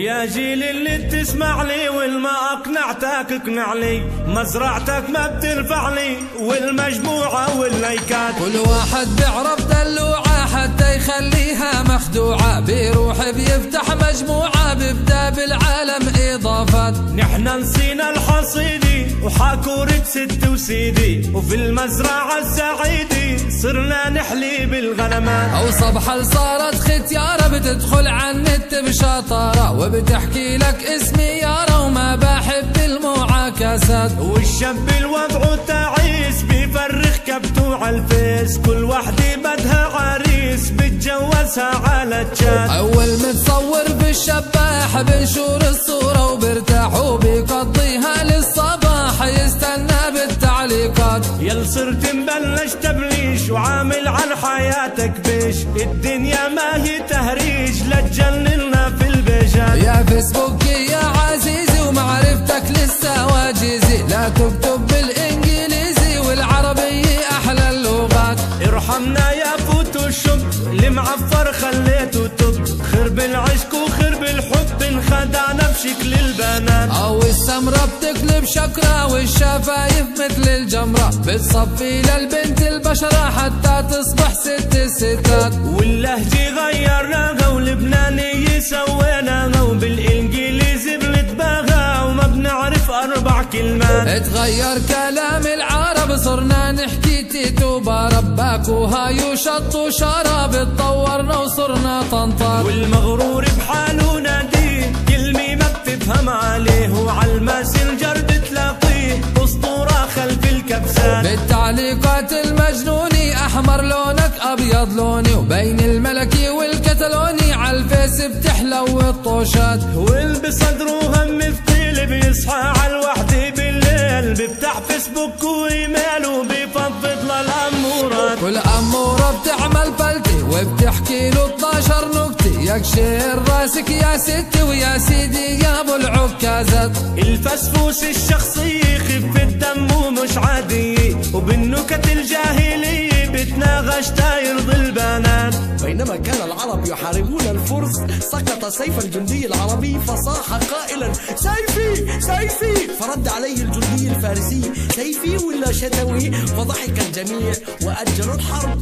ويا جيل اللي تسمع لي والما اقنعتك اقنع لي، مزرعتك ما بتنفع لي والمجموعة واللايكات. كل واحد بيعرف دلوعة حتى يخليها مخدوعة، بيروح بيفتح مجموعة بيبدا بالعالم اضافات. نحنا نسينا الحصيدي وحاكورة ست وسيدي، وفي المزرعة السعيدي صرنا نحلي بالغنمات. او صبحة صارت ختيارة بتدخل عن النت بشطارة وبتحكي لك اسمي يارا وما بحب المعاكسات. والشاب الوضع تعيس بيفرخ كبته على الفيس، كل وحدة بدها عريس بتجوزها على الشات. اول متصور بالشباح بنشور الصورة وبرتاح وبيقضيها للصباح يستنى بالتعليقات. يل صرت مبلش تبليش وعامل عن حياتك بيش، الدنيا ما هي تهريج لا تجننا في البيجات. يا فيسبوك يا عزيزي ومعرفتك لسه واجزي، لا تكتب بالانجليزي والعربية احلى اللغات. ارحمنا يا فوتوشوب اللي معفر خليته توب، خرب العشق وخرب الحب انخدعنا بشكل البنات. او السمرة بتقلب شكرة والشفايف مثل الجمرة، بتصفي للبنت البشرة حتى تصبح ست الستات. واللهجة غيرناها واللبنانية سويناها، وبالانجليزي بنتباهى وما بنعرف 4 كلمات. اتغير كلام العرب صرنا نحكي تيتو برباك وهاي وشط وشراب، اتطورنا وصرنا طنطار. والمغرور بحاله ناديه كلمة ما بتفهم عليه، وعلى الماسنجر بتلاقيه اسطورة خلف الكبسات. بالتعليقات المجنوني احمر لونك ابيض لوني، وبين الملكي والكتالوني على الفيس بتحلو الطوشات. واللي بصدره هم ثقيل بيصحى على الوحدة بالليل، بيفتح فيسبوك وايميل وبيفضفض للامورات. كل امورة بتعمل فلتي وبتحكي له 12 نكتة، يكشر راسك يا ستي ويا سيدي يا ابو العكازات. الفسفوس الشخصية خفة الدم ومش عادية، وبالنكت الجاهلية بتناغش تايرض البنات. بينما كان العرب يحاربون الفرس سقط سيف الجندي العربي فصاح قائلا سيفي سيفي، فرد عليه الجندي الفارسي سيفي ولا شتوي، فضحك الجميع وأجلوا الحرب.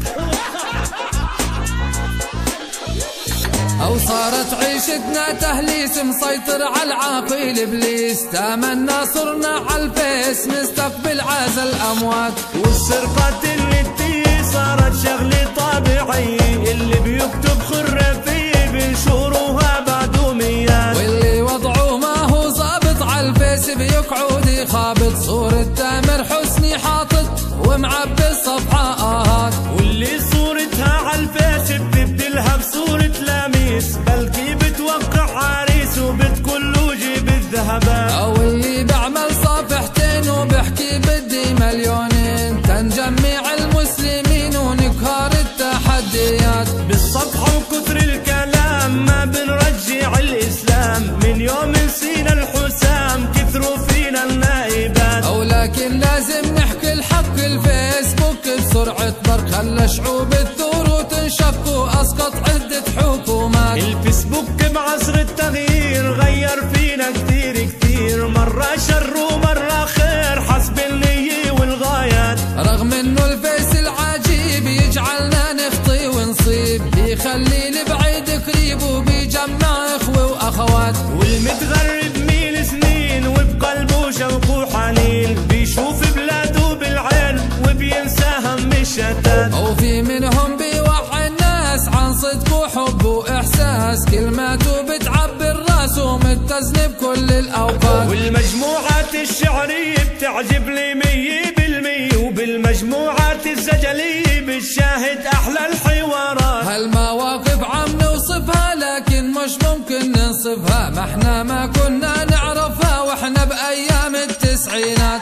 او صارت عيشتنا تهليس مسيطر على العاقل ابليس، تمنى صرنا على الفيس نستقبل عز الاموات. والسرقة النتية صارت شغلة طبيعية، اللي بيكتب خرافية بينشروها بعدوميات. واللي وضعه ما هو ظابط على الفيس بيقعد يخابط، صورة تامر حسني حاطط ومعبي الصفحة اهات. واللي صورتها على الفيس بتبدلها بصورة لاميس، بلكي بتوقع عريس وبتكل وجيب الذهبات. او اللي بعمل صافحتين وبحكي بدي مليونين، تنجمع المسلمين ونقهر التحديات. بالصفحة وكثر الكلام ما بنرجع الاسلام، من يوم نسينا الحسام كثروا فينا النائبات. او لكن لازم نحكي الحق، الفيسبوك بسرعة برق خلى شعوب الثور وتنشق واسقط عدة حكومات. الفيسبوك بعصر التغيير غير فينا كثير كثير، مرة شر ومرة خير حسب النية والغايات. رغم انه الفيس العجيب يجعلنا نخطي ونصيب، بيخلي البعيد قريب وبيجمع اخوة واخوات. والمتغرب ميل سنين وبقلبه شوق وحنين، بيشوف بلاده بالعين وبينسى هم الشتات. وفي منهم بيوعي الناس عن صدق وحب واحساس، كلماته بتعبر راسه متزن بكل الاوقات. والمجموعات الشعرية بتعجب لي 100%، وبالمجموعات الزجلية بتشاهد احلى الحوارات. هالمواقف عم نوصفها لكن مش ممكن ننصفها، ما احنا ما كنا نعرفها واحنا بايام التسعينات.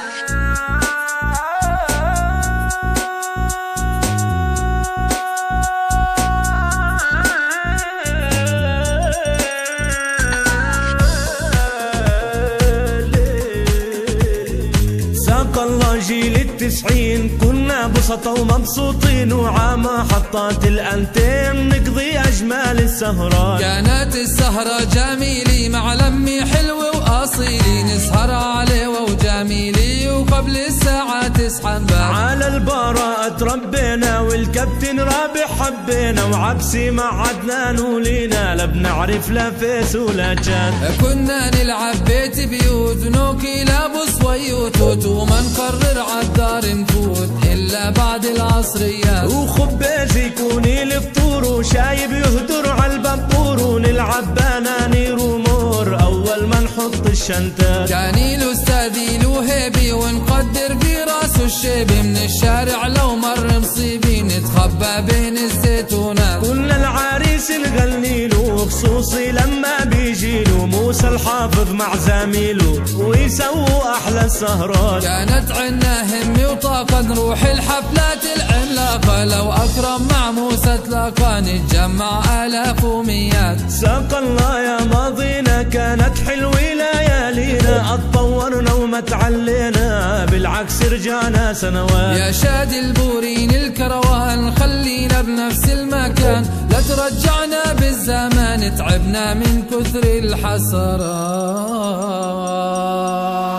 الله جيل ال90 كنا بسطة ومبسوطين، وعا محطات الأنتين نقضي أجمل أجمل السهرات. كانت السهرة جميلي مع لمي حلو وأصيلي، نسهر عليه وجميلي وقبل الساعة 9 على البراءة تربينا والكابتن رابح حبينا، وعبسي مع عدنان ولينا لا بنعرف لا فيس ولا جان. كنا نلعب بيت بيوت نوكي لابس ويوتوت، وما نقرر عالدار نفوت إلا بعد العصريات. وخباز يكون الفطور وشايب يهدر عالبابور، ونلعب بنانير ومور أول ما نحط الشنتات. كان الأستاذ له هيبي ونقدر براسه الشيبي، من الشارع لو مر مصيبي نتخبى بين الزيتونات. كنا العريس نغني له خصوصي لما بيجيله موسى الحافظ مع زميله ويسووا أحلى السهرات. كانت عنا همي وطاقة نروح الحفلات العملاقة، لو أكرم مع موسى تلاقى نتجمع آلاف وميات. ساق الله يا ماضينا كانت حلوة ليالينا، اتطورنا وما تعلينا بالعكس رجعنا سنوات. يا شاد البورين الكروان خلينا بنفس المكان، لا ترجعنا بالزمان تعبنا من كثر الحسرات.